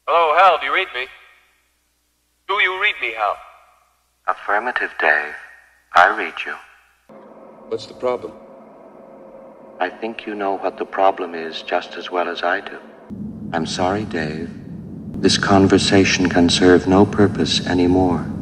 Hello, Hal, do you read me? Do you read me, Hal? Affirmative, Dave. I read you. What's the problem? I think you know what the problem is just as well as I do. I'm sorry, Dave. This conversation can serve no purpose anymore.